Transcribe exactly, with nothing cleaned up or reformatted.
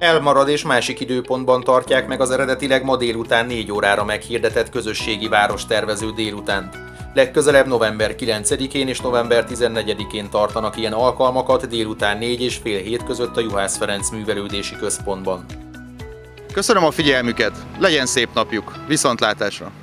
Elmarad és másik időpontban tartják meg az eredetileg ma délután négy órára meghirdetett közösségi várostervező délutánt. Legközelebb november kilencedikén és november tizennegyedikén tartanak ilyen alkalmakat délután négy és fél hét között a Juhász Ferenc Művelődési Központban. Köszönöm a figyelmüket, legyen szép napjuk, viszontlátásra!